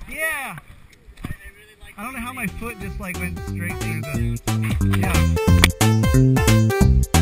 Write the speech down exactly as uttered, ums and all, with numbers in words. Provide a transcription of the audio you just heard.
Yeah. I don't know how my foot just like went straight through the. Yeah.